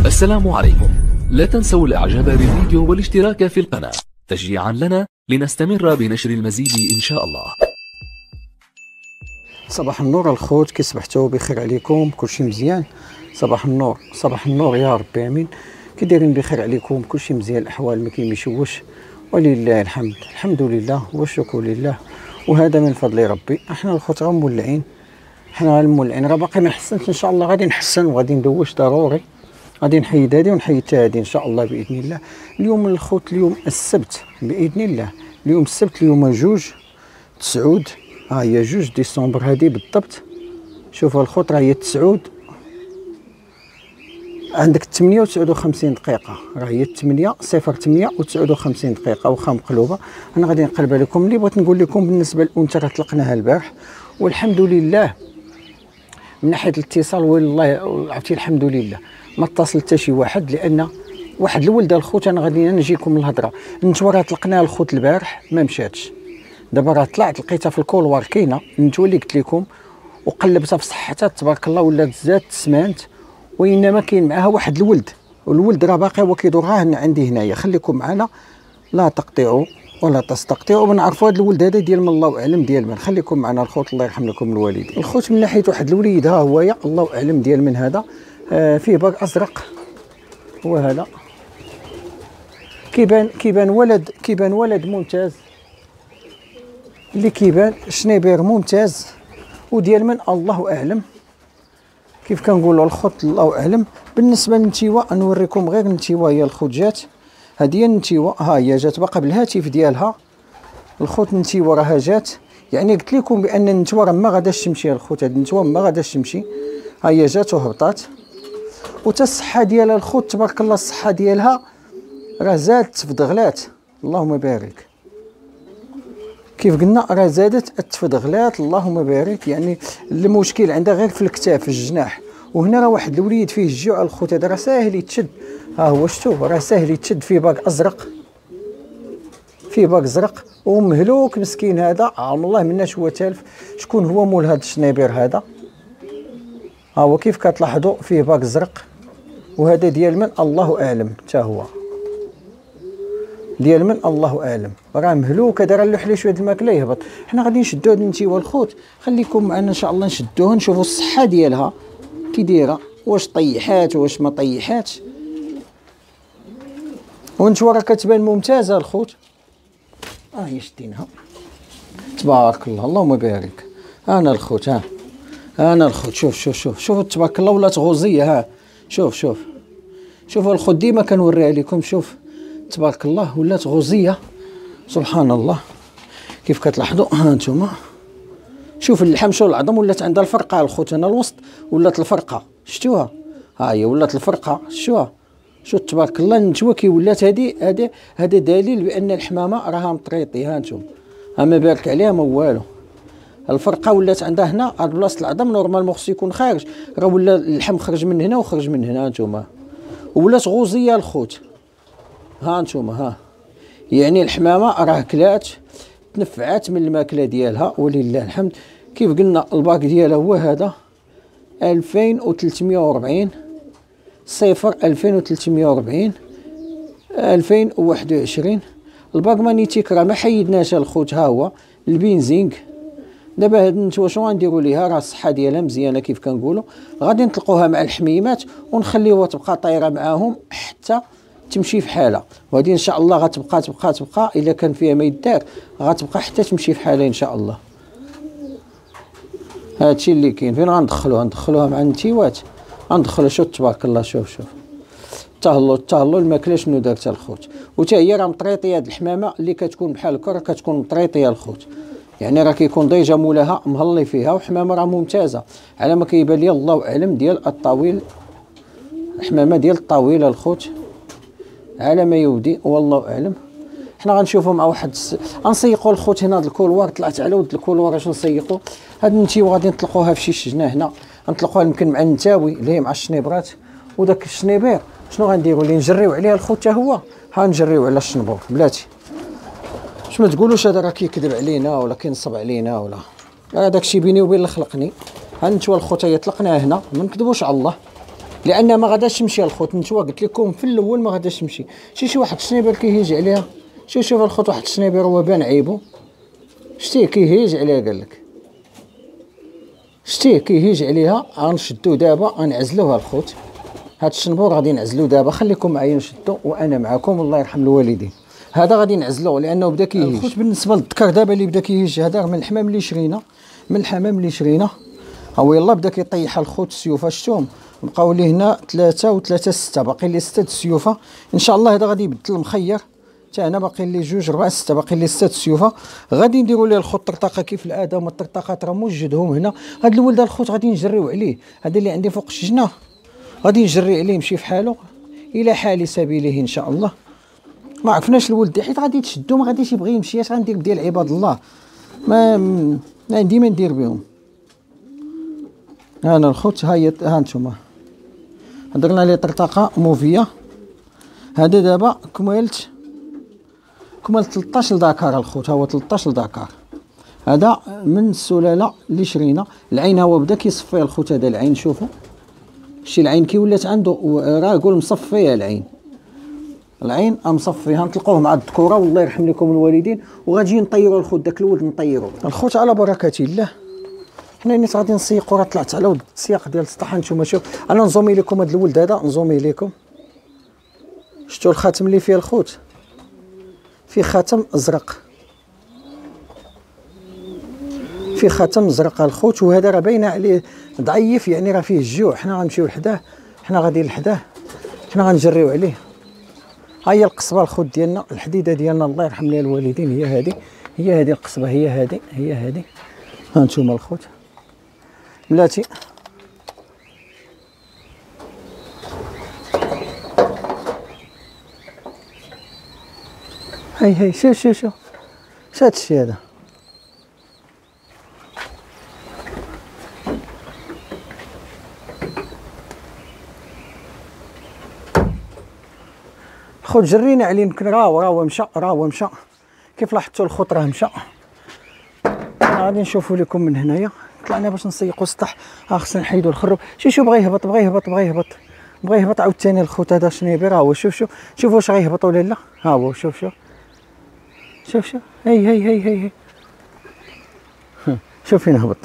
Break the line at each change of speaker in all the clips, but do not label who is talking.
السلام عليكم. لا تنسوا الاعجاب بالفيديو والاشتراك في القناة تشجيعا لنا لنستمر بنشر المزيد ان شاء الله.
صباح النور الخوت، كي صبحتوا بخير عليكم؟ كلشي مزيان؟ صباح النور صباح النور يا ربي امين. كي دايرين بخير عليكم؟ كلشي مزيان، الاحوال ما كيمشيوش ولله الحمد، الحمد لله والشكر لله، وهذا من فضل ربي. احنا الخوت راه مولعين، حنا المولعين راه باقي ما حسنتش، ان شاء الله غادي نحسن وغادي ندوش ضروري، غادي نحيد هذه ونحيد حتى هذه ان شاء الله باذن الله. اليوم الخوت، اليوم السبت باذن الله، اليوم السبت، اليوم 2/9، ها هي 2 ديسمبر هذه بالضبط. شوفوا الخوت، راه هي 9 عندك 8 و59 دقيقه، راه هي 8:08 و59 دقيقه، واخا مقلوبه. انا غادي نقلبها لكم. اللي بغيت نقول لكم بالنسبه للانثى راه طلقناها البارح والحمد لله. من ناحيه الاتصال والله عرفتي الحمد لله ما اتصل حتى شي واحد، لان واحد الولده الخوت، انا غادي نجيكم الهضره. النتوى راه طلقناها الخوت البارح ما مشاتش، دابا راه طلعت لقيتها في الكولوار كاينه النتوى اللي قلت لكم، وقلبتها في صحتها تبارك الله ولات زاد تسمانت، وانما كاين معاها واحد الولد، والولد راه باقي هو كيدور عندي هنايا. خليكم معنا، لا تقطعوا ولا تستقطعوا، بنعرفوا هذا الولد هذا ديال من الله اعلم ديال من. خليكم معنا الخوت، الله يرحم لكم الوالدين. الخوت من ناحيه واحد الوليد، ها هو يا الله اعلم ديال من هذا، فيه باك ازرق، هو هذا كيبان ولد ممتاز، اللي كيبان شنيبير ممتاز، وديال من الله اعلم كيف كنقولوا الخوت، الله اعلم. بالنسبه للنتيوه نوريكم غير النتيوه، هي الخوت جات، هذه هي النتيوه، ها هي جات باقا بالهاتف ديالها الخوت. النتيوه راها جات، يعني قلت لكم بان النتوه راه ما غاداش تمشي الخوت، هاد النتوه ما غاداش تمشي، ها هي جات وهبطات. وتا الصحه ديالها الخوت تبارك الله، الصحه ديالها راه زادت تفضغلات، اللهم بارك. كيف قلنا راه زادت التفضغلات، اللهم بارك. يعني المشكل عندها غير في الكتاف، في الجناح. وهنا راه واحد الوليد فيه الجوع الخوت، هذا راه ساهل يتشد، ها هو شتو راه ساهل يتشد، فيه باك ازرق، فيه باك زرق ومهلوك مسكين هذا، عام الله مناش هو تالف. شكون هو مول هذا الشنيبير هذا؟ ها هو كيف كتلاحظوا فيه باك زرق، وهذا ديال من الله اعلم، حتى هو ديال من الله اعلم، راه مهلوك هذا، راه اللوح لي شويه الماكله يهبط. حنا غادي نشدو هاد النتيوه الخوت، خليكم معنا ان شاء الله نشدوها، نشوفوا الصحه ديالها كي دايره، واش طيحات واش ما طيحاتش. وانتوا راه كتبان ممتازه الخوت، هي شديناها تبارك الله، اللهم بارك. انا الخوت، ها انا الخوت، شوف تبارك الله ولات غوزيه، ها شوفوا الخوت، ديما كنوريها لكم، شوف تبارك الله ولات غوزيه، سبحان الله. كيف كتلاحظوا ها انتم، شوف اللحم، شو العظم ولات عندها الفرقه الخوت، هنا الوسط ولات الفرقه، شفتوها؟ ها هي ولات الفرقه، شفتوها؟ شوف تبارك الله النتوه كي ولات هذا دليل بان الحمامه راها مطريطي، ها انتم، ها ما بارك عليها ما والو. الفرقه ولات عندها هنا عند بلاصه العظم، نورمالمون خصو يكون خارج، راه ولا اللحم خرج من هنا وخرج من هنا، انتم ولات غوزيه الخوت، ها انتم، ها يعني الحمامه راه كلات تنفعات من الماكله ديالها ولله الحمد. كيف قلنا الباك ديالها هو هذا 2340 صفر 2340 2021. الباك مانيتيك راه ما حيدناش الخوت، ها هو البنزينغ. دابا هاد النتوه شنو غنديروا ليها؟ راه الصحه ديالها مزيانه كيف كنقولوا، غادي نطلقوها مع الحميمات ونخليوها تبقى طايره معاهم حتى تمشي في حالها، وهذه ان شاء الله غتبقى الا كان فيها ما يدار غتبقى حتى تمشي في حالها ان شاء الله. هادشي اللي كاين. فين غندخلوها مع النتيوات، غندخلوها. شوف تبارك الله، شوف تهلو الماكله شنو دارت الخوت. وتا هي راه مطريطيه، هاد الحمامه اللي كتكون بحال هكا راه كتكون مطريطيه الخوت، يعني راه كيكون ديجا مولاها مهلي فيها، وحمامه راه ممتازه على ما كيبان لي، الله اعلم ديال الطويل، الحمامه ديال الطويله الخوت على ما يودي والله اعلم. حنا غنشوفوا مع واحد غنسيقوا الخوت. هنا هاد الكولوار طلعت على ود الكولوار، اش نسيقوا هاد النتيوه غادي نطلقوها في شي شجنه هنا، غنطلقوها يمكن مع النتاوي اللي هي مع الشنيبرات. وداك الشنيبير شنو غنديروا ليه؟ نجريو عليه الخوت حتى هو، ها نجريو على الشنبور بلاتي. اش ما تقولوش هذا راه كيكذب علينا ولا كينصب علينا، ولا هذاك الشيء بيني وبين اللي خلقني. ها نتوما الخوت هي طلقناها هنا، ما نكذبوش على الله، لان ما غاداش تمشي الخوت. نتوما قلت لكم في الاول ما غاداش تمشي. شي واحد الشنيبر كيهيج عليها. شوف الخوت، واحد الشنيبر هو بان عيبو، شتيه كيهيج عليها. قال لك شتيه كيهيج عليها. غنشدو دابا، غنعزلوها الخوت. هاد الشنبور غادي نعزلو دابا. خليكم معايا نشدو وانا معاكم. الله يرحم الوالدين. هذا غادي نعزلوه لانه بدا كيهيج الخوت. بالنسبه للذكر دابا اللي بدا كيهيج، هذا من الحمام اللي شرينا، من الحمام اللي شرينا. هو يلا بدا كيطيح الخوت السيوفه. شفتوهم بقاو لي هنا 3 و3 6، باقي لي 6 السيوفه. ان شاء الله هذا غادي يبدل مخير. حتى انا باقي لي 2 4 6، باقي لي 6 السيوفه. غادي نديروا ليه الخوت طرطقه كيف العاده. هما الطرطقات راه موجدهم هنا. هاد الولد الخوت غادي نجريو عليه. هذا اللي عندي فوق الشجنه غادي نجري عليه، يمشي في حاله الى حال سبيله ان شاء الله. ما عرفناش الولد حيت غادي تشدو، ما غاديش يبغي يمشي. اش غندير بديال عباد الله؟ ما عندي ما ندير بهم. انا الخوت ها نتوما درنا لي طرطقه موفيه. هذا دابا كملت 13 دكار الخوت. ها هو 13 دكار. هذا من السلاله اللي شرينا. العين هو بدا كيصفي الخوت. هذا العين شوفوا شي العين كي ولات عنده، راه قول مصفيه العين مصفيها. نطلقوه مع الذكوره والله يرحم لكم الوالدين. وغادي نطيروا الخوت، داك الولد نطيروا الخوت على بركه الله. حنا نيت غادي نسيقوا. راه طلعت على ود السياق ديال السطح. نتوما شوف، انا نزومي لكم هذا الولد هذا، نزومي لكم. شفتوا الخاتم اللي فيه الخوت؟ فيه خاتم ازرق، فيه خاتم ازرق الخوت. وهذا راه باينه عليه ضعيف، يعني راه فيه الجوع. حنا غنمشيو لحداه، حنا غادي لحداه، حنا غنجريو عليه. ها هي القصبه الخوت ديالنا، الحديده ديالنا الله يرحم ليها الوالدين. هي هذه القصبه، هي هذه. ها نتوما الخوت بلاتي. هاي شوف شاد الشي هذا. الخوت جرينا عليه. يمكن راهو مشى. كيف لاحظتوا الخوت راه مشى. غادي نشوفوا لكم من هنايا. طلعنا باش نسيقوا السطح. خصنا نحيدوا الخرب. شوف بغى يهبط عاوتاني الخوت. هذا شنيبر. ها هو شوف واش غيهبط ولا لا. ها هو شوف هي شوف فين هبط.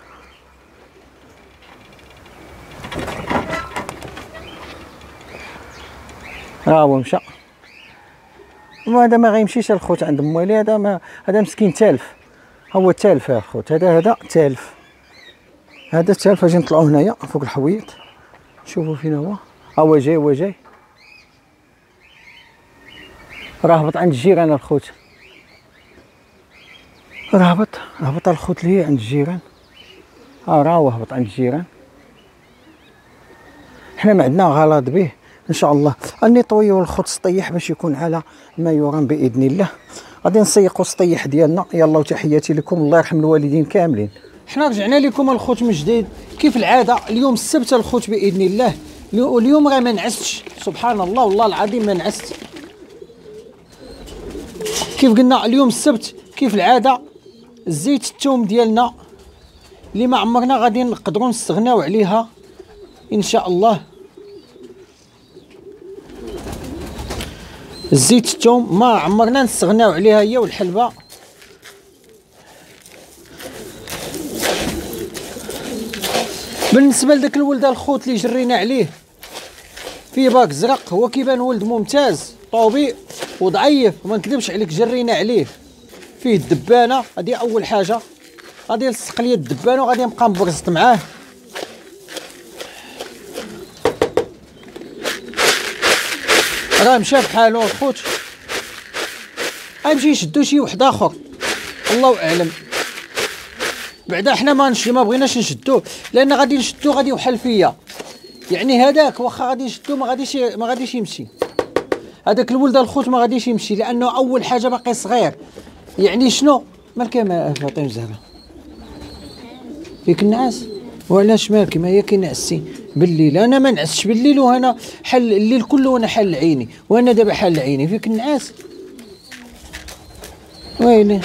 هو مشى. وهذا ما غيمشيش الخوت عند موالي. هذا مسكين تالف. هو تالف الخوت. هذا تالف. هذا تالف. اجي نطلعوا هنايا فوق الحويط. شوفوا فين هو جاي. راه هبط عند الجيران الخوت. راه هبط الخوت ليه عند الجيران. راه هبط عند الجيران. حنا ما عندنا غلط به ان شاء الله. نطويو الخوت سطيح باش يكون على ما يرام باذن الله. غادي نسيقوا السطيح ديالنا. يلا وتحياتي لكم. الله يرحم الوالدين كاملين. حنا رجعنا لكم الخوت من جديد كيف العاده. اليوم السبت الخوت باذن الله. اليوم راه ما نعستش. سبحان الله والله العظيم ما نعست. كيف قلنا اليوم السبت كيف العاده. زيت الثوم ديالنا اللي ما عمرنا غادي نقدروا نستغناو عليها ان شاء الله. زيت الثوم ما عمرنا نستغناو عليها، هي والحلبه. بالنسبه لذاك الولد الخوت اللي جرينا عليه فيه باك زرق، هو كيبان ولد ممتاز طوبي وضعيف، ما نكذبش عليك. جرينا عليه فيه الدبانه. هذه اول حاجه. غادي نلصق ليه الدبانه وغادي نبقى مبرزط معاه. راه مشى بحالو الخوت. غنمشي نشدو شي واحد اخر الله اعلم. بعدا حنا ما بغيناش نشدوه لان غادي نشدوه غادي يوحل فيا. يعني هذاك واخا غادي نشدوه ما غاديش يمشي. هذاك الولد الخوت ما غاديش يمشي لانه اول حاجه باقي صغير. يعني شنو مالك يا فاطمه زهره؟ فيك النعاس؟ وعلاش مالك؟ ما هي كينعسي بالليل. انا ما نعسش بالليل وانا حل الليل كله وانا حل عيني. وانا دابا حل عيني. فيك النعاس؟ ويلي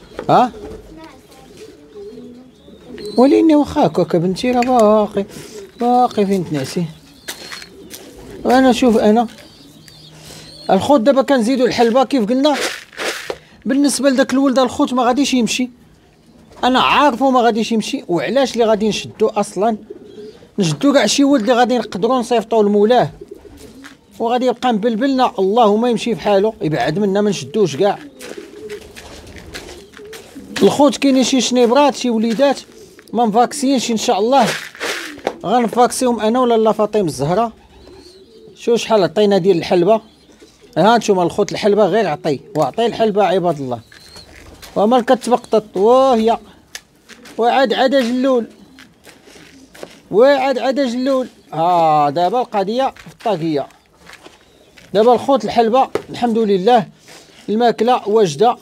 وليني واخا هكاك بنتي راه باقي باقي فين تنعسي. انا شوف انا الخوت دابا كنزيدو الحلبه كيف قلنا. بالنسبه لذاك الولد الخوت ما غاديش يمشي، انا عارفو ما غاديش يمشي. وعلاش اللي غادي نشدو اصلا؟ نشدو كاع شي ولد اللي غادي نقدروا نصيفطوه لمولاه وغادي يبقى مبلبلنا، اللهم يمشي بحالو يبعد منا، ما نشدوش كاع. الخوت كاينين شي شنيبرات شي وليدات ما مفاكسينش، ان شاء الله غنفاكسيهم انا ولا لا فاطمه الزهراء. شوف شحال عطينا ديال الحلبه. ها نتوما الخوت الحلبه غير عطي وعطي الحلبه عباد الله. ومال كتبقطط وهي وعاد عاد جلول وعاد عاد جلول. ها دابا القضيه في الطاقيه. دابا الخوت الحلبه الحمد لله الماكله واجده.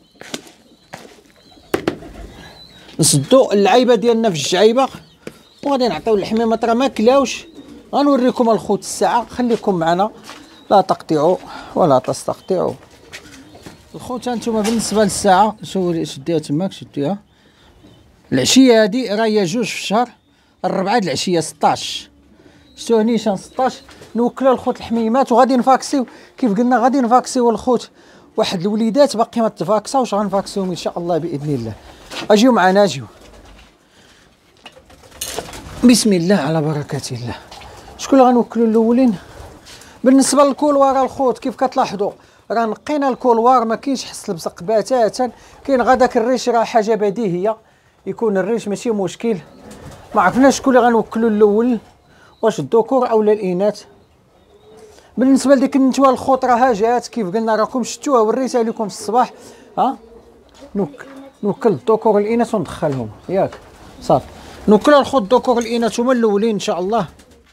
نسدو اللعيبه ديالنا في الجعيبه وغادي نعطيو الحميمات راه ما كلاوش. غنوريكم الخوت الساعه، خليكم معنا لا تقطعوا ولا تستقطعوا. الخوت هانتوما بالنسبه للساعه شديها تماك شديها. العشيه هادي راه هي 2 في الشهر 4 د العشيه 16. شتو نيشان 16. نوكلوا الخوت الحميمات وغادي نفاكسيو كيف قلنا. غادي نفاكسيو الخوت واحد الوليدات باقي ما تفاكساوش، غنفاكسيوهم ان شاء الله باذن الله. اجيو معنا اجيو. بسم الله على بركه الله. شكون اللي غنوكلوا الاولين؟ بالنسبه للكولوار الخوت كيف كتلاحظوا راه نقينا الكولوار، ما كاينش حس البزق بتاتا. كاين غا داك الريش راه حاجه بديهيه يكون الريش ماشي مشكل. ما عرفناش شكون اللي غنوكلوا الاول، واش الذكور او الاناث. بالنسبه لديك النتوى الخوت راه جات كيف قلنا، راكم شفتوها وريتها لكم في الصباح. ها نوكل الذكور والاناث وندخلهم ياك صافي. نوكلوا الخوت الذكور والاناث هما الاولين ان شاء الله.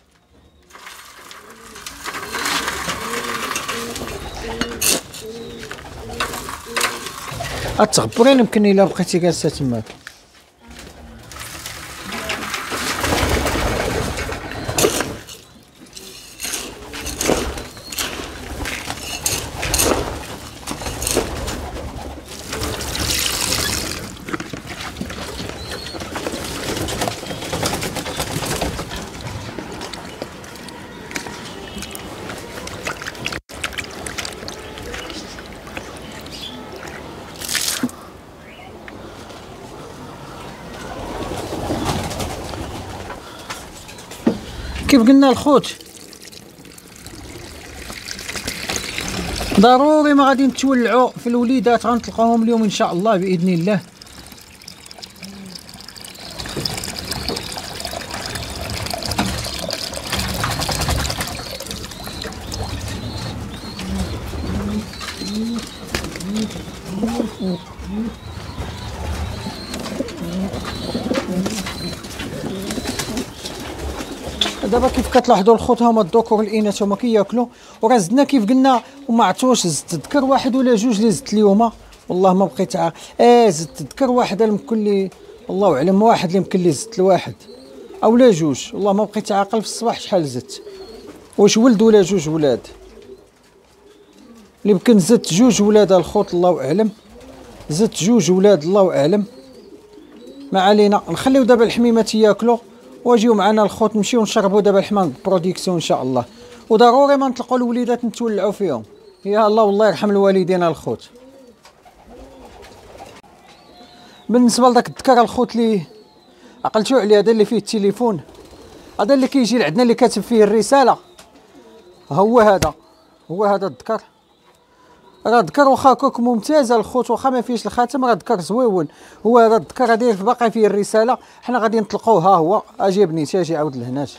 غتغبرين يمكن الا بقيتي جالسه تماك. كيف قلنا الخوت ضروري ما غادي نتولعوا في الوليدات، غنطلقوهم اليوم ان شاء الله باذن الله. دابا كيف كتلاحظوا الخوت هما الذكور والاناث هما كياكلوا. وراه زدنا كيف قلنا وما عرفتوش زدت ذكر واحد ولا جوج اللي زدت اليوم، والله ما بقيت عارف. زدت ذكر واحد يمكن لي الله اعلم، واحد اللي يمكن لي زدت لواحد او لا جوج، والله ما بقيت عاقل في الصباح شحال زدت، واش ولد ولا جوج ولاد. اللي يمكن زدت جوج ولاد الخوت الله اعلم، زدت جوج ولاد الله اعلم. ما علينا، نخليو دابا الحميمات ياكلوا واجيو معنا الخوت نمشيو نشربوا دابا الحمام بروديكسيون ان شاء الله. وضروري ما نطلقوا الوليدات نتولعوا فيهم. يا الله والله يرحم الوالدين الخوت. بالنسبه لذاك الذكر الخوت اللي عقلتو عليه، هذا اللي فيه التليفون، هذا اللي كيجي لعندنا اللي كاتب فيه الرساله، هو هذا الذكر. راه ذكر واخا كوك ممتاز الخوت، واخا ما فيهش الخاتم راه ذكر زويون. هو هذا الذكر هذا باقي فيه الرساله، حنا غادي نطلقوه. ها هو اجي بنيتي اجي عاود لهناش،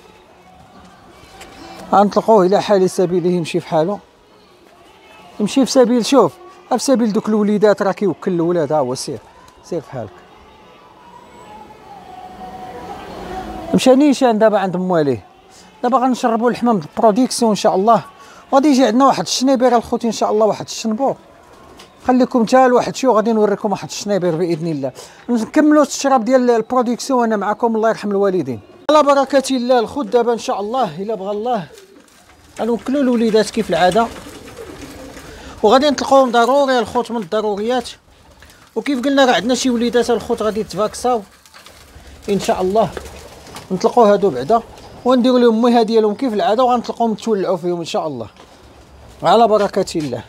غنطلقوه الى حال سبيله يمشي في حاله، يمشي في سبيل. شوف في سبيل دوك الوليدات راه كيوكل الولاد. ها هو سير في حالك. مشى نيشان دابا عند مواليه. دابا غنشربوا الحمام بروديكسيون ان شاء الله. غادي يجي عندنا واحد الشنيبير الخوت ان شاء الله، واحد الشنبور. خليكم حتى لواحد شو غادي نوريكم واحد الشنيبير باذن الله. نكملوا الشراب ديال البروديكسيون انا معكم، الله يرحم الوالدين. على بركه الله الخوت. دابا ان شاء الله الا بغى الله غنوكلوا الوليدات كيف العاده، وغادي نطلقوهم ضروري الخوت من الضروريات. وكيف قلنا راه عندنا شي وليدات الخوت غادي يتفاكساو ان شاء الله. نطلقوا هادو بعدا ونديروا لهم الميها ديالهم كيف العاده، وغنطلقوهم نتولعوا فيهم ان شاء الله على بركه الله.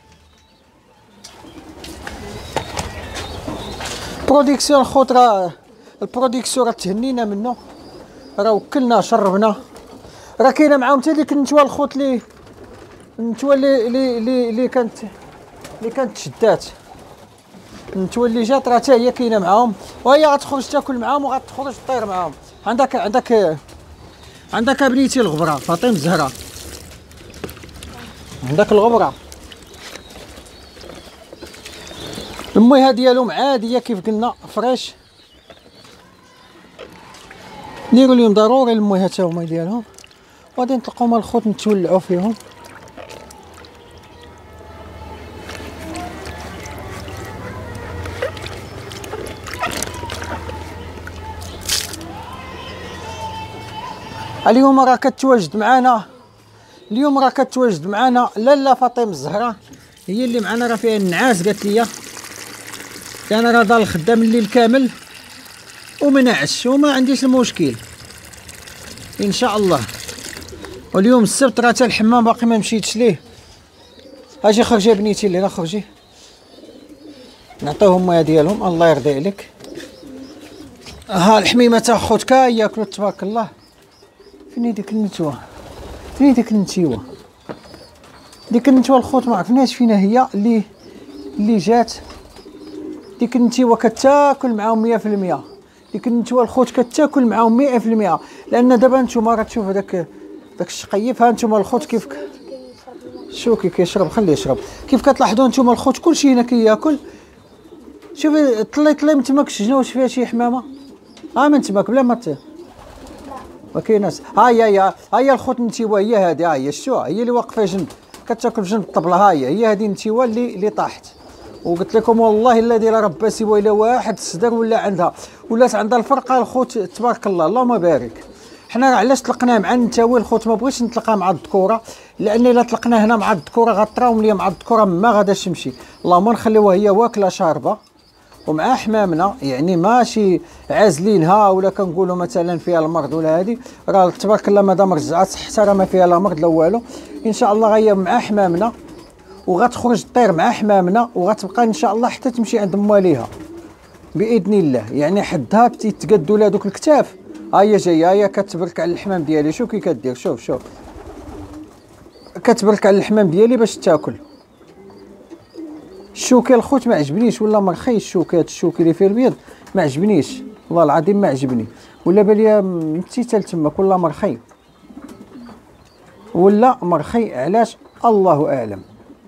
بروديكسيون خوت، راه البروديكسيون راه تهنينا منه، راه وكلنا شربنا. راه كاينه معاهم حتى ديك النتوى الخوت لي النتوى اللي كانت شدات، النتوى اللي جات راه حتى هي كاينه معاهم، وهي غتخرج تاكل معاهم وغتخرج طير معاهم. عندك بنيتي الغبره فاطمه الزهراء، عندك الغبره الميها ديالهم عاديه كيف قلنا فريش. نديرو لهم ضروري الميها تا هما ديالهم، وغادي نطلقو مع الخوت نتولعو فيهم. اليوم راه كتواجد معنا لاله فاطمه الزهراء، هي اللي معنا، راه فيها النعاس. قالت لي انا راه ضال خدام الليل كامل وما نعش وما عنديش المشكل ان شاء الله. واليوم السبت راه حتى الحمام باقي ما مشيتش ليه. اجي خرجي بنيتي اللي خرجي نعطيهم المياه ديالهم الله يرضي عليك. ها الحميمه تاع خوتك ياكلوا تبارك الله. فين ديك النتوى؟ ديك النتوى الخوت ما عرفناش فين هي اللي جات. ديك النتوى كتاكل معاهم 100%. ديك النتوى الخوت كتاكل معاهم 100%، لان دابا نتوما راه تشوف داك الشقيف. ها نتوما الخوت كيف شوكي كيشرب، خليه يشرب. كيف كتلاحظوا نتوما الخوت كلشي هنا كياكل. شوفي طلي من تماك الشجنه واش فيها شي حمامه. من تماك بلا ما كايناش. ها هي الخوت النتوى، هي هادي، ها هي شتوها، هي اللي واقفه جنب كتاكل جنب الطبله. ها هي هادي النتوى اللي طاحت. وقلت لكم والله الذي لا رب سوى الا واحد الصدر ولات عندها الفرقه الخوت تبارك الله اللهم بارك. حنا علاش طلقناه مع النتاوي الخوت؟ ما بغيتش نطلقها مع الذكوره، لان الا طلقناه هنا مع الذكوره غطراهم ليا مع الذكوره ما غاداش تمشي. اللهم نخليوها هي واكله شاربه ومع حمامنا، يعني ماشي عازلينها ولا كنقولوا مثلا فيها المرض ولا هذه. راه تبارك الله مادام رجعت حتى راه ما فيها لا مرض لا والو. ان شاء الله غير مع حمامنا وغتخرج طير مع حمامنا وغتبقى ان شاء الله حتى تمشي عند مواليها باذن الله. يعني حدها تيتقادوا لها دوك الكتاف. ها هي جايه، هي كتبرك على الحمام ديالي. شوف كي كدير، شوف كتبرك على الحمام ديالي باش تاكل. الشوكي الخوت ما عجبنيش، ولا مرخي الشوكي اللي فيه البيض ما عجبنيش والله العظيم ما عجبني. ولا بالي متيتال تماك ولا مرخي علاش الله اعلم.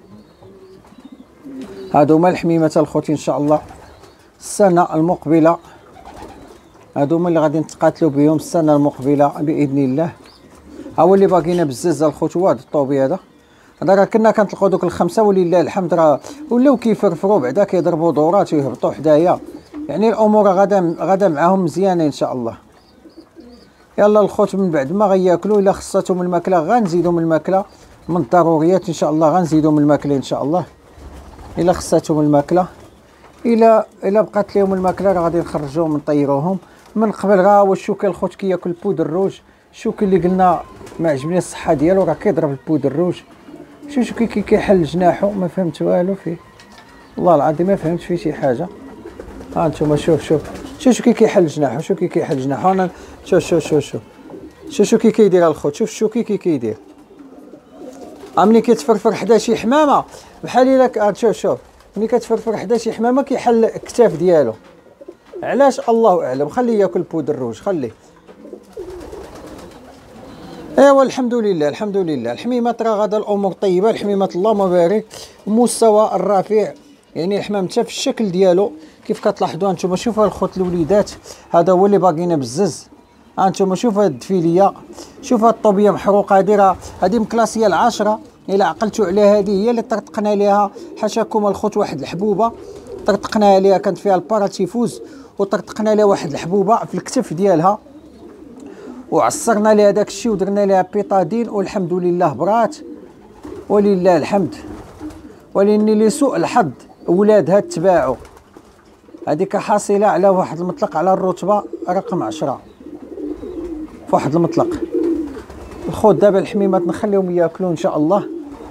هادو هما الحميمه الخوت ان شاء الله السنه المقبله، هادو هما اللي غادي نتقاتلوا بهم السنه المقبله باذن الله. ها هو اللي باقينا بزاز الخوت، هو هذا الطوبي هذا راه كنا كنطلقوا دوك الخمسه ولله الحمد راه ولاو كيفرفروا بعدا كيضربوا دورات ويهبطوا حدايا. يعني الامور غدا معاهم مزيانه ان شاء الله. يلا الخوت من بعد ما غياكلوا الا خصاتهم الماكله غنزيدوا من الماكله، من الضروريات ان شاء الله غنزيدوا من الماكله ان شاء الله. الا خصاتهم الماكله، الا بقات لهم الماكله راه غادي نخرجوهم نطيروهم. من قبل راه هو الشوكي الخوت كياكل بودر الروج. الشوكي اللي قلنا ما عجبني الصحه ديالو راه كيضرب البودر الروج. شوف كيحل جناحو، ما فهمت والو فيه والله العظيم ما فهمت فيه شي حاجه. ها انتم شوف كيحل جناحو. شوف كيحل جناحو. انا شوف كي كيدير الخوت. شوف الشوكي كيدير. ملي كيتفرفر حدا شي حمامه بحال الا شوف ملي كتفرفر حدا شي حمامه كيحل الكتاف ديالو. علاش الله اعلم. خليه ياكل بودر الروج خليه. ايوا الحمد لله الحميمه راه غادا الامور طيبه. الحميمه اللهم بارك المستوى الرفيع، يعني الحمام حتى في الشكل ديالو كيف كتلاحظوا انتم. شوفوا الخوت الوليدات، هذا هو اللي باقينا بزز. انتم شوفوا هاد الدفيليه، شوف هاد الطوبيه محروقه. هذه مكلاسيه العشرة. الا عقلتوا عليها هذه هي اللي طرطقنا ليها حاشاكم الخوت واحد الحبوبه طرطقناها ليها، كانت فيها الباراتيفوز وطرطقنا ليها واحد الحبوبه في الكتف ديالها وعصرنا ليها داك الشيء ودرنا ليها بيطادين والحمد لله برات ولله الحمد. ولكن لسوء الحظ ولادها تباعوا. هذيك حاصله على واحد المطلق على الرتبه رقم 10. فواحد المطلق. الخوت دابا الحميمات نخليهم ياكلوا ان شاء الله،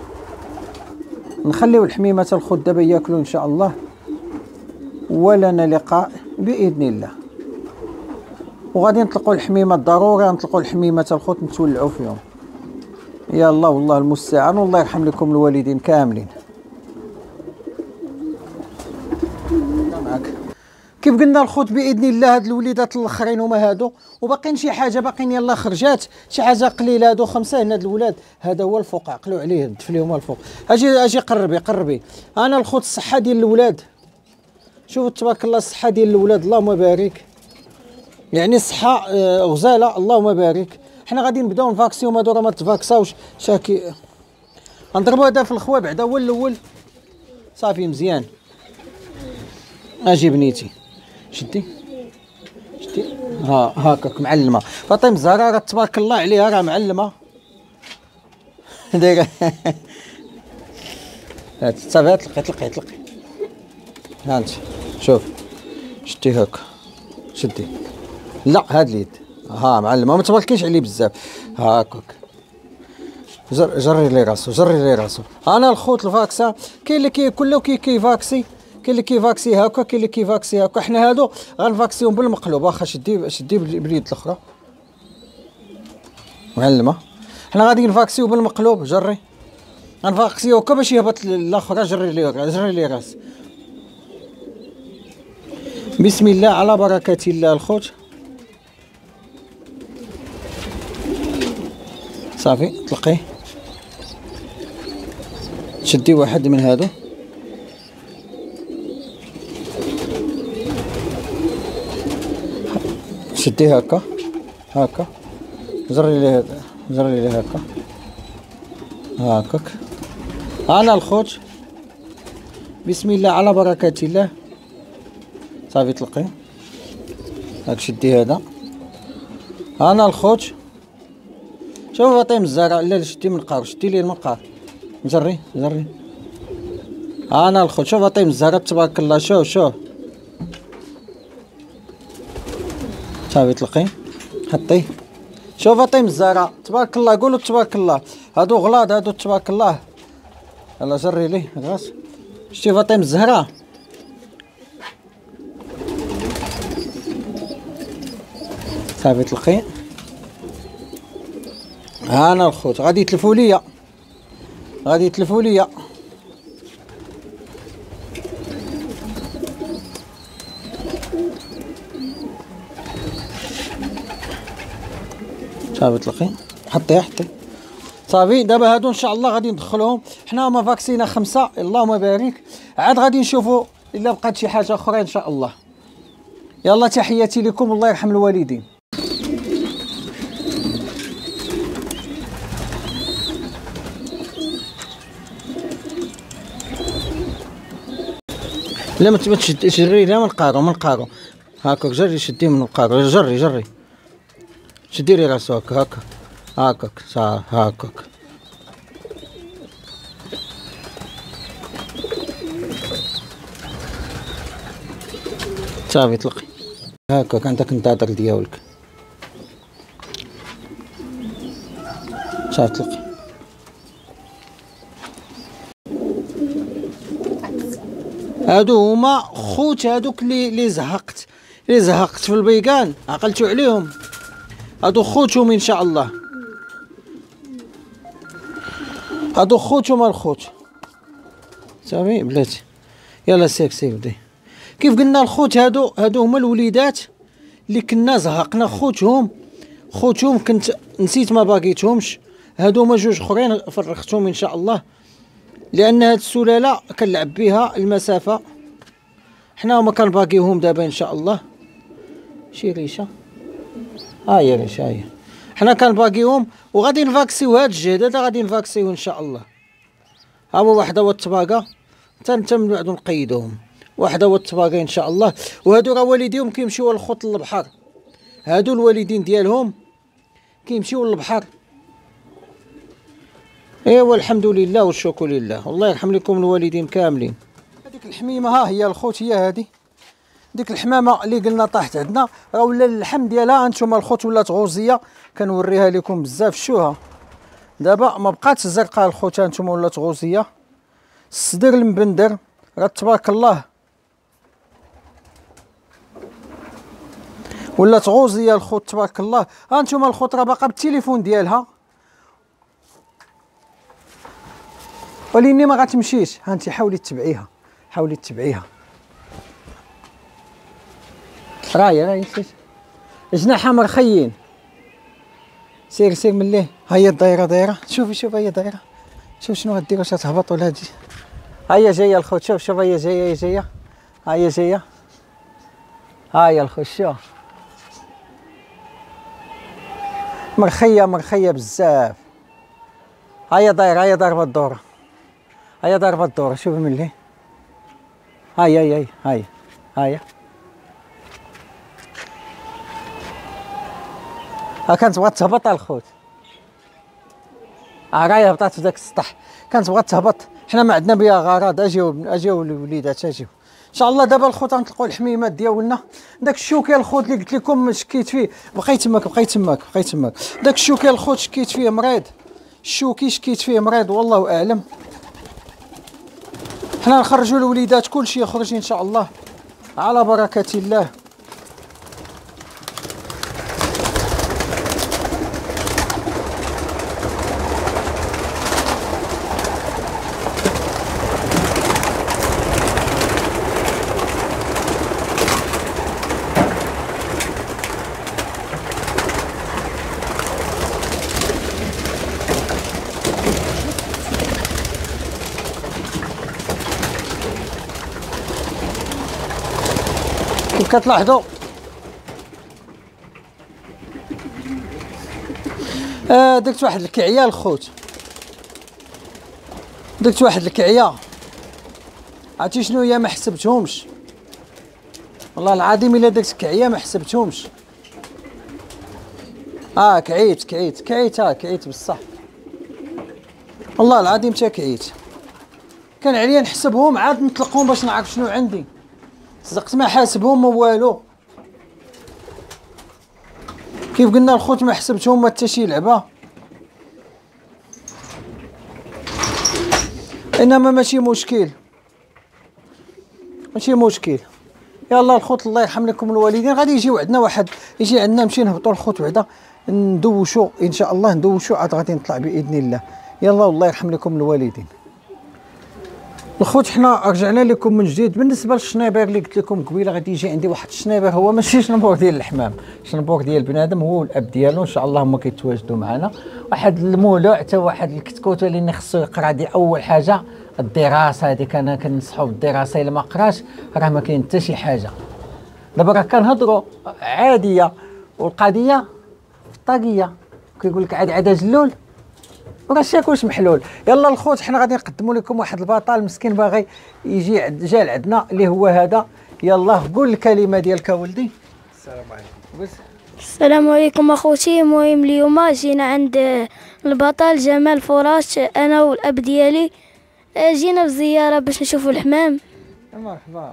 نخليو الحميمات الخوت دابا ياكلوا ان شاء الله، ولنا لقاء باذن الله. وغادي نطلقوا الحميمات، ضروري نطلقوا الحميمات الخوت نتولعوا فيهم. يلا والله المستعان، والله يرحم لكم الوالدين كاملين. معك كيف قلنا الخوت باذن الله. هاد الوليدات الاخرين هما هادو، وباقيين شي حاجه باقيين يلا خرجات شي حاجه قليله. هادو 5 هنا هاد الولاد، هذا هو الفوق، عقلوا عليه، دف ليهم الفوق. اجي قربي. انا الخوت الصحه ديال الولاد، شوفوا تبارك الله الصحه ديال الولاد اللهم بارك، يعني الصحه غزاله اللهم بارك. حنا غادي نبداو نفاكسيهم، هادو راه ما تفاكساوش شاكي. غنضربوا هذا في الخوا بعدا هو الاول صافي مزيان. اجي بنيتي شدي هاكاك معلمه. فاطمه الزهراء راه تبارك الله عليها راه معلمه دايره هات صافي. طلقي ها انت شوف شدي هاكا شدي. لا هاد اليد معلمه، ما تباركيش عليه بزاف. هاكاك جري لي راسو. انا الخوت الفاكسه كاين اللي كله كيفاكسي، كاين اللي كيفاكسي هاكا، كاين اللي كيفاكسي هاكا. حنا هادو غنفاكسيهم بالمقلوب. واخا شدي باليد الاخرى معلمه. حنا غادي نفاكسيو بالمقلوب. جري غنفاكسيو هكا باش يهبط الاخرى. جري لي راس. بسم الله على بركه الله الخوت. صافي طلقيه. شدي واحد من هادو، شدي هكا جري لي هكاك. انا الخوت بسم الله على بركه الله. صافي طلقي هاك. شدي هذا. انا الخوت شوف فاطمه الزهراء. لا شدي من قار، شدي لي المنقار. جري. انا الخوت شوف فاطمه الزهراء تبارك الله. شوف صافي طلقي حطيه. شوف فاطمه الزهراء تبارك الله، قولوا تبارك الله. هادو غلاض هادو تبارك الله. يلا جري ليه الراس. شتي فاطمه الزهراء صافي طلقي. انا الخوت غادي يتلفوا ليا صافي طلقي. حطي صافي. دابا هادو ان شاء الله غادي ندخلوهم. حنا ما فاكسينا 5 اللهم بارك. عاد غادي نشوفوا الا بقات شي حاجه اخرى ان شاء الله. يلا تحياتي لكم، الله يرحم الوالدين. لا ما تجري. لا من قارو هاكاك. جري شديه من القارو. جري شدي لي راسو هاكاك صافي هاكاك. صافي طلقي هاكاك. عندك النضاضر ديالك. صافي طلقي. هادو هما خوت هادوك اللي زهقت في البيقان. عقلتوا عليهم. هادو خوتهم ان شاء الله. هادو خوتهم الخوت. صافي بلاتي. يلا سيك بدي. كيف قلنا الخوت هادو هما الوليدات اللي كنا زهقنا. خوتهم كنت نسيت ما باقيتهمش. هادو هما جوج اخرين فرختهم ان شاء الله، لان هاد السلاله كنلعب بها المسافه. حنا هما كنباقيوهم دابا ان شاء الله. شي ريشه هي ريشه هي. حنا كنباقيوهم وغادي نفاكسيو هاد الجهد هذا. غادي نفاكسيو ان شاء الله. ها هو واحده والطباقه حتى من بعد نقيدوهم. واحده والطباقه ان شاء الله. وهادو راه والديهم كيمشيو الخوت للبحر. هادو الوالدين ديالهم كيمشيو للبحر. ايوا الحمد لله والشكر لله. الله يرحم لكم الوالدين كاملين. هذيك الحميمه ها هي الخوت، هي هذه ديك الحمامه اللي قلنا طاحت عندنا راه ولا اللحم ديالها انتم الخوت ولات غوزيه، كنوريها لكم بزاف. شوها دابا ما بقاتش زرقاء الخوت، انتم ولات غوزيه. الصدر المبندر راه تبارك الله ولات غوزيه الخوت تبارك الله. ها انتم الخوت راه باقا بالتليفون ديالها ولكن ما غتمشيش. ها انت حاولي تبعيها، حاولي تبعيها. راهي جناحها مرخيين. سير مليه. ها هي دايره. شوف هي دايره. شوف شنو غدير، واش غتهبط ولا هادي. ها هي جايه الخوت. شوف هي جايه. ها هي جايه. ها هي الخوت. شوف مرخيه بزاف. ها هي دايره. هي ضاربه الدوره. شوف ملي. هاي ها كانت بغات تهبط الخوت. راهي هبطات في داك السطح، كانت بغات تهبط. حنا ما عندنا بها غرض. اجيو الوليدات اجيو ان شاء الله. دابا الخوت غنطلقوا الحميمات ديالنا. داك الشوكي الخوت اللي قلت لكم شكيت فيه، بقى تماك. داك الشوكي الخوت شكيت فيه مريض. شكيت فيه مريض والله اعلم. حنا نخرجوا الوليدات كلشي يخرج ان شاء الله على بركه الله. كيف كتلاحظوا درت واحد الكعيه الخوت، عرفتي شنو هي؟ ما حسبتهمش والله العظيم الا درت كعيه ما حسبتهمش. كعيت بصح والله العظيم تا كعيت. كان عليا نحسبهم عاد نطلقهم باش نعرف شنو عندي. صدقت ما حاسبهم ما والو. كيف قلنا الخوت ما حسبتهم ما حتى شي لعبه. انما ماشي مشكل. يلا الخوت الله يرحم لكم الوالدين. غادي يجيو عندنا واحد، يجي عندنا نمشي نهبطوا الخوت بعدا ندوشوا ان شاء الله. عاد غادي نطلع باذن الله. يلا والله يرحم لكم الوالدين. الخوت حنا رجعنا لكم من جديد. بالنسبه للشنيبر اللي قلت لكم قبيله غادي يجي عندي واحد الشنيبر، هو ماشي شنبور ديال الحمام، شنبور ديال بنادم، هو والاب ديالو ان شاء الله هما كيتواجدوا معنا. واحد المولوع حتى واحد الكتكوت اللي خصو يقرا. دي اول حاجه الدراسه، هذيك انا كنصحو بالدراسه. الا ما قراش راه ما كاين حتى شي حاجه. دابا راه كنهضروا عاديه والقضيه في الطاقيه. كيقول لك عاد جلول وراه شاكوش محلول. يلا الخوت حنا غادي نقدموا لكم واحد البطل مسكين باغي يجي جا لعندنا اللي هو هذا. يلا قول الكلمه ديالك ولدي.
السلام عليكم اخوتي. المهم اليوم جينا عند البطل جمال فراش انا والاب ديالي. جينا بزياره باش نشوفوا الحمام.
مرحبا.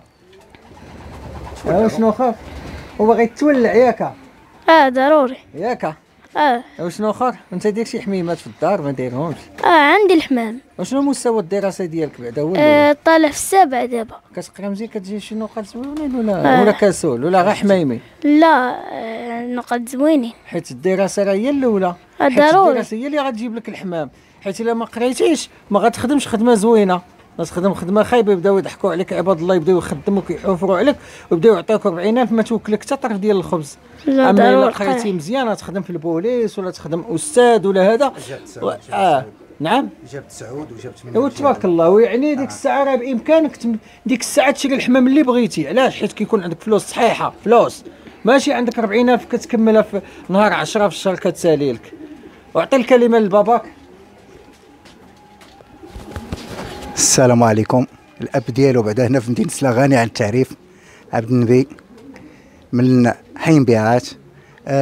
شنو خاف؟ وباغي يتولع ياك؟
ضروري
ياك. وشنو اخر؟ انت داير شي حميمات في الدار ما دايرهمش؟
عندي الحمام.
وشنو مستوى الدراسه ديالك بعدا؟ وين
طالع في السابع دابا.
كتقرا مزيان؟ كتجي شي نقاط زوينين ولا كسول ولا غير حميمي؟
لا نقاط زوينين.
حيت الدراسه راه هي الاولى.
ضروري.
الدراسه هي اللي غتجيب لك الحمام. حيت الا ما قريتيش ما غتخدمش خدمه زوينه، غتخدم خدمه خايبه. يبداو يضحكوا عليك عباد الله، يبداو يخدموك يحفروا عليك ويبداو يعطيوك 40,000 ما توكلك حتى طرف ديال الخبز.
لا
اما
ضروري.
الا قريتي مزيان تخدم في البوليس ولا تخدم استاذ ولا هذا. نعم
جبت سعود وجبت
ايوا تبارك الله. ويعني ديك الساعه راه بامكانك ديك الساعه تشري الحمام اللي بغيتي. علاش؟ حيت كيكون عندك فلوس صحيحه، فلوس ماشي عندك 40,000 كتكملها في نهار 10 في الشهر كتسالي لك. واعطي الكلمه لباباك.
السلام عليكم. الاب ديالو بعدا هنا في مدينه سلاغاني عن التعريف، عبد النبي من حي بيعات.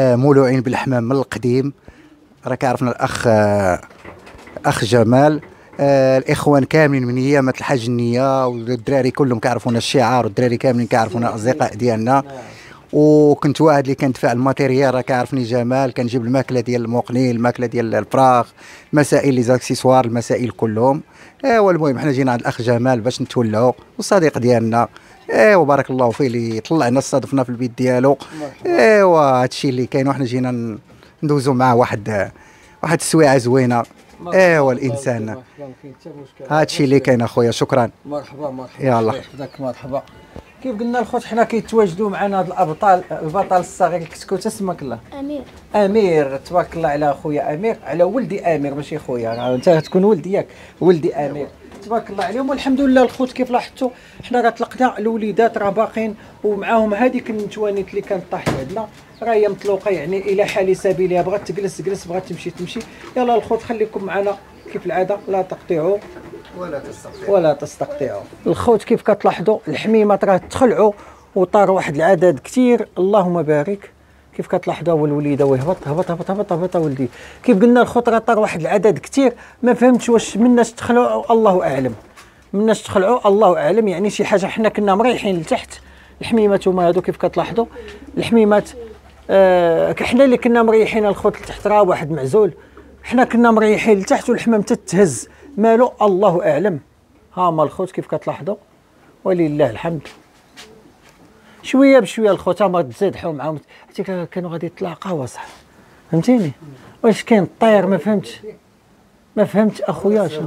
مولوعين بالحمام من القديم. راك عرفنا الاخ جمال الاخوان كاملين من ايامات الحاج النيه، والدراري كلهم كيعرفونا الشعار، والدراري كاملين كيعرفونا الاصدقاء ديالنا. وكنت واحد اللي كندفع الماتيريال، راه كيعرفني جمال، كنجيب الماكله ديال المقني، الماكله ديال الفراخ، مسائل لي زاكسيسوار، المسائل كلهم. ايوا المهم حنا جينا عند الاخ جمال باش نتولعوا، والصديق ديالنا ايوا بارك الله فيه اللي طلعنا استضفنا في البيت ديالو. ايوا هادشي اللي كاين، وحنا جينا ندوزو معاه واحد السويعه زوينه. ايوا الانسان هادشي اللي كاين اخويا. شكرا.
مرحبا
يلا
يحفظك. مرحبا. كيف قلنا الخوت حنا كيتواجدوا معنا هاد الابطال، البطل الصغير كتكون تسمك الله امير. تبارك الله على خويا امير، على ولدي امير ماشي خويا، انت تكون ولدي ياك، ولدي امير. تبارك الله عليهم. والحمد لله الخوت كيف لاحظتوا حنا راه طلقنا الوليدات راه باقين، ومعاهم هذيك النتوانيت اللي كانت طاحت عندنا راه هي مطلوقه، يعني الى حال سبيلها، بغات تجلس بغات تمشي. يلا الخوت خليكم معنا كيف العاده، لا تقطعوا ولا تستقطعوا. الخوت كيف كتلاحظوا الحميمات راه تخلعوا وطار واحد العدد كثير، اللهم بارك. كيف كتلاحظوا والوليده هبط ولدي. كيف قلنا الخوت راه طار واحد العدد كثير، ما فهمتش واش مناش تخلعوا الله اعلم، مناش تخلعوا الله اعلم، يعني شي حاجه. حنا كنا مريحين لتحت الحميمات، هما هادو كيف كتلاحظوا الحميمات. حنا اللي كنا مريحين الخوت لتحت راه واحد معزول، حنا كنا مريحين لتحت والحمام تتهز مالو الله اعلم. ها هما الخوت كيف كتلاحظوا ولله الحمد. شويه بشويه الخوت ما تزادحوا معاهم، حتى كانوا غادي يتلاقاو صح، فهمتيني؟ واش كاين الطير ما فهمت اخويا شنو.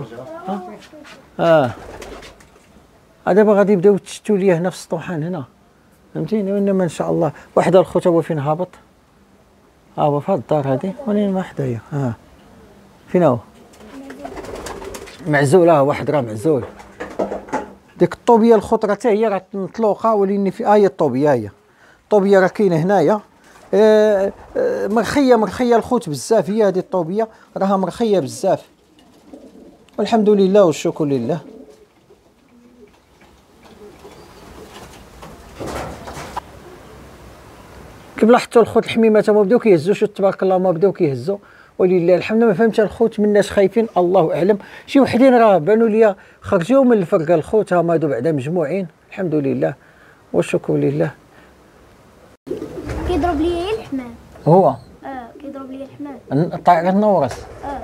دابا غادي يبداو يتشتوا ليا هنا في السطوحان هنا، فهمتيني؟ وانما ان شاء الله. واحد الخوت هو فين هابط، هو في هاد الدار هادي، ولين ما حدايا. فين هو معزول؟ واحد راه معزول. ديك الطوبيه الخضره حتى هي راه مطلوقه، ولكن في هي الطوبيه، الطوبيه راه كاينه هنايا. مرخيه الخوت بزاف، هي هذه الطوبيه راها مرخيه بزاف، والحمد لله والشكر لله. كيف لاحظتوا الخوت الحميمات ما بداو كيهزوا، تبارك الله ما بداو كيهزوا ولله الحمد. ما فهمتش الخوت مناش خايفين الله اعلم. شي وحدين راه بانوا لي خرجوا من الفرقه الخوت، هما هادو بعدا مجموعين الحمد لله والشكر لله.
كيضرب لي الحمام
هو
كيضرب لي الحمام
الطائره النورس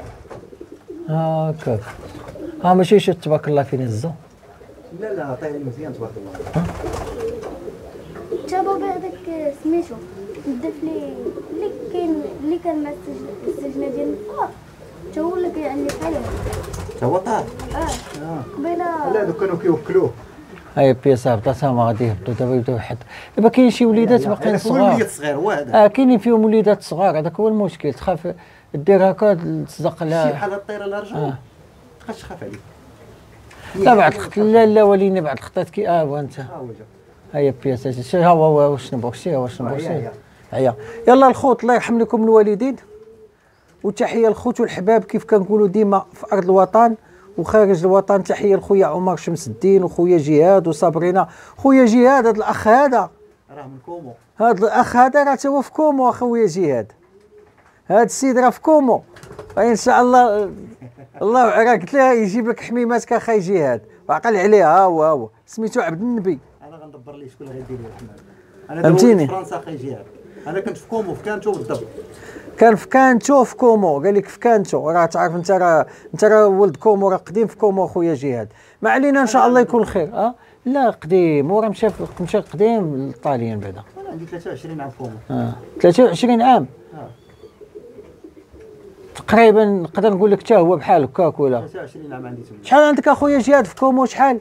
هكاك. ماشي شي تبارك الله فين هزوا.
لا طاير مزيان تبارك الله.
تا بابا هذاك سميتو الدفلي اللي كان مع السجنه ديال الفار، تا هو اللي كيعني بحال
تا هو طار.
قبيله
لا دوك كانوا كيوكلوه.
هاي بياس هبطات، ما غادي يهبطوا دابا يبداو يحط. دابا كاين شي وليدات باقيين صغار.
وليدات صغير هو هذا.
كاينين فيهم وليدات صغار، هذاك هو المشكل. تخاف دير هكا تصدق لها
شي بحال الطيره الرجل تبقاش تخاف عليه.
لا بعد لا وليني بعد الخطات كي وانت هيا بياسات. شي هو واش نبغي شي هيا. يلا الخوت الله يرحم لكم الوالدين، وتحيه الخوت والحباب كيف كنقولوا ديما في ارض الوطن وخارج الوطن. تحيه لخويا عمر شمس الدين وخويا جهاد وصابرينا. خويا جهاد هذا الاخ هذا
راه من كومو،
هذا الاخ هذا راه هو في كومو. اخويا جهاد هذا السيد راه في كومو، ان شاء الله. الله راه قلت لها يجيب لك حميمات اخاي جهاد، وعقل عليها. هو سميتو عبد النبي.
انا غندبر ليه شكون غيدير لي الحمام. انا
فهمتيني؟
في فرنسا اخاي جهاد، انا كنت في كومو في كانتو بالضبط.
كان في كانتو في كومو، قال لك في كانتو. راه تعرف انت راه ولد كومو، راه قديم في كومو خويا جهاد. ما علينا ان شاء الله يكون خير. لا قديم، وراه مشى قديم للطاليان بعدا.
انا عندي 23 عام في كومو.
23 عام تقريبا. نقدر نقول لك حتى هو بحال هكاك ولا
23 عام عندي تما.
شحال عندك اخويا جهاد في كومو؟ شحال؟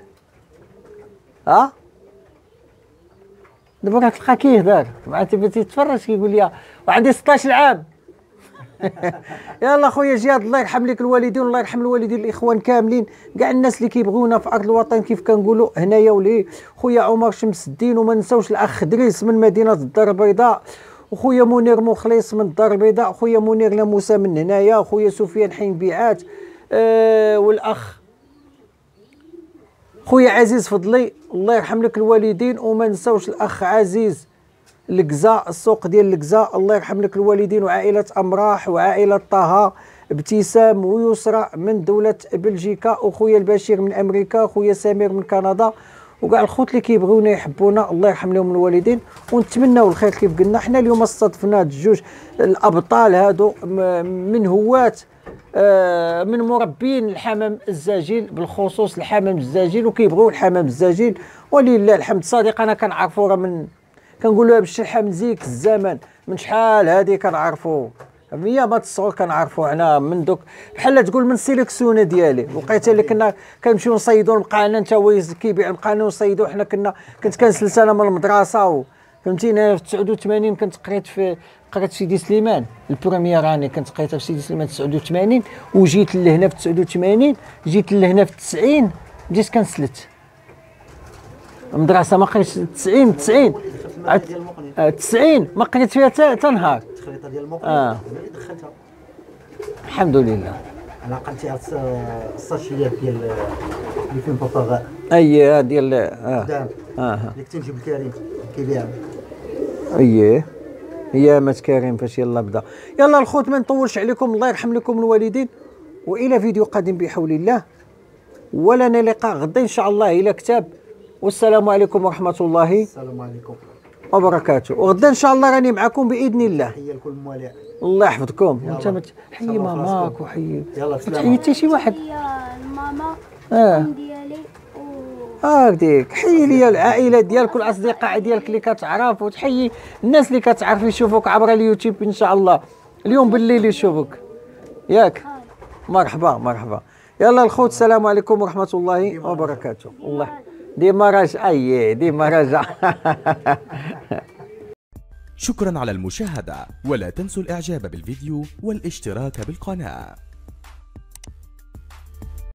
دابا راه تلقى كيهضر مع تيتفرج كيقول لي وعندي 16 عام. يلا خويا جهاد الله يرحم لك الوالدين، والله يرحم الوالدين الاخوان كاملين، كاع الناس اللي كيبغونا في ارض الوطن كيف كنقولوا هنايا. ولي خويا عمر شمس الدين، وما نساوش الاخ دريس من مدينه الدار البيضاء، وخويا منير مخلص من الدار البيضاء، خويا منير لموسى من هنايا، خويا سفيان حين بيعات، والاخ خويا عزيز فضلي الله يرحم لك الوالدين. وما نساوش الاخ عزيز القزا، السوق ديال القزا الله يرحم لك الوالدين، وعائله امراح وعائله طه. ابتسام ويسرى من دولة بلجيكا، وخويا البشير من أمريكا، خويا سمير من كندا، وكاع الخوت اللي كيبغيونا يحبونا الله يرحم لهم الوالدين ونتمناو الخير. كيف قلنا حنا اليوم استضفنا جوج الابطال هادو من هواة من مربين الحمام الزاجل، بالخصوص الحمام الزاجل، وكيبغيو الحمام الزاجل ولله الحمد. صديق انا كنعرفو راه من كنقولوها بالشرحه من زيك الزمن، من شحال هادي كنعرفو من ايامات الصغر كنعرفو حنا، من دوك بحال تقول من السيليكسيون ديالي. وقيته اللي كنا كنمشيو نصيدو المقعنه، انت هو كيبيع المقعنه ونصيدو حنا. كنت كنسلت انا من المدرسه فهمتيني. في 89 كنت قريت في سيدي سليمان البروميير اني، كنت قريتها في سيدي سليمان 89 وجيت لهنا في 89، جيت لهنا في 90 بديت كنسلت المدرسه. ما قريتش 90 ما قريت فيها حتى نهار.
الخريطه ديال الموقع اللي دخلتها
الحمد لله.
انا قلتي الساشيات ديال اللي فيهم باباغا
اييه ديال
قدام اللي كنت نجيب الكريم كيبيع.
اييه ايامات كريم فاش يلا بدا. يلا الخوت ما نطولش عليكم، الله يرحم لكم الوالدين، والى فيديو قادم بحول الله، ولنا لقاء غدا ان شاء الله الى كتاب. والسلام عليكم ورحمه الله
السلام عليكم
وبركاته. وغدا ان شاء الله راني معكم باذن الله.
تحيه لكل الموالع.
الله يحفظكم. وانت حيي ماماك وحيي.
يلا
ما
سلام.
تحيي حتى شي واحد.
ماما ديالي
هاكديك حيي لي العائله ديالك والاصدقاء ديالك اللي كتعرف، وتحيي الناس اللي كتعرف يشوفوك عبر اليوتيوب ان شاء الله اليوم بالليل يشوفوك ياك. مرحبا مرحبا. يلا الخوت السلام عليكم ورحمه الله وبركاته. الله ديما راجع ديما راجع.
شكرا على المشاهدة، ولا تنسوا الإعجاب بالفيديو والاشتراك بالقناة.